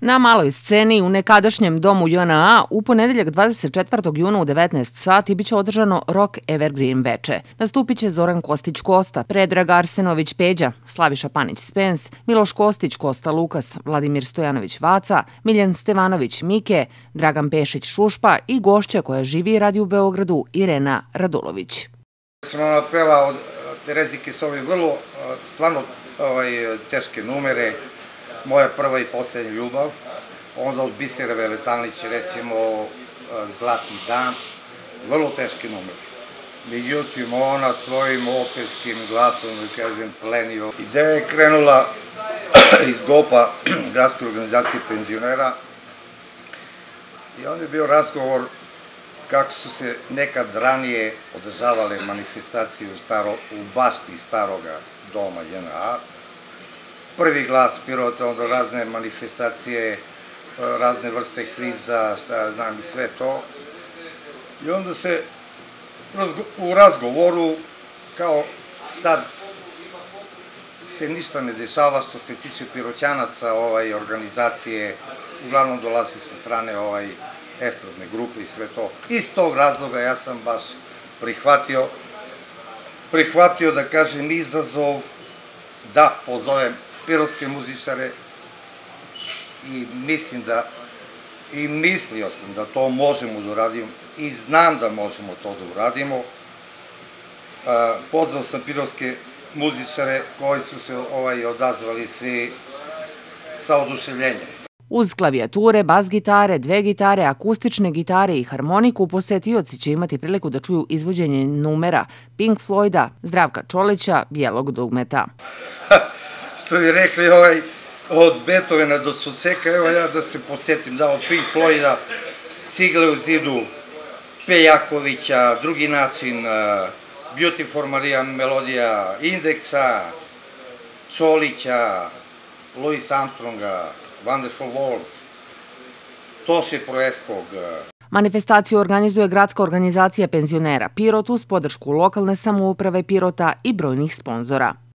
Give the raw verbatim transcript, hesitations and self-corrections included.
Na maloj sceni u nekadašnjem domu J N A u ponedeljak dvadeset četvrtog juna u devetnaest sati biće održano Rock Evergreen veče. Nastupit će Zoran Kostić-Kosta, Predrag Arsenović Peđa, Slaviša Panić-Spens, Miloš Kostić-Kosta Lukas, Vladimir Stojanović-Vaca, Miljan Stevanović Mike, Dragan Pešić-Šušpa i gošća koja živi i radi u Beogradu Irena Radulović. Ona peva od Terezi Kisovi vrlo stvarno teške numere, Moja prva i posljednja ljubav, onda od Bisere Veletanić recimo Zlatni dan, vrlo teški numer. Međutim, ona svojim operskim glasom, da kažem, plenio. Ideja je krenula iz G O P-a, Gradske organizacije penzionera, i onda je bio razgovor kako su se nekad ranije održavale manifestacije u bašti staroga doma J N A. Prvi glas Pirota, onda razne manifestacije, razne vrste kriza, šta ja znam i sve to. I onda se u razgovoru, kao sad se ništa ne dešava što se tiče piroćanaca organizacije, uglavnom dolazi sa strane estradne grupe i sve to. Iz tog razloga ja sam baš prihvatio, prihvatio da kažem izazov da pozovem pirotske muzičare i mislim da, i mislio sam da to možemo da uradimo i znam da možemo to da uradimo. Pozvao sam pirotske muzičare koji su se odazvali svi sa oduševljenjem. Uz klavijature, bas gitare, dve gitare, akustične gitare i harmoniku, posetioci će imati priliku da čuju izvođenje numera Pink Floyda, Zdravka Čolića, Bijelog dugmeta. Što bi rekli, od Beethovena do Suceka, evo ja da se posetim, da, od Pink Floyda, Cigle u zidu, Pejakovića, Drugi način, Beautiful Maria melodija, Indeksa, Čolića, Louis Armstronga, Wonderful World, Toše Proeskog. Manifestaciju organizuje Gradska organizacija penzionera Pirot uz podršku lokalne samouprave Pirota i brojnih sponzora.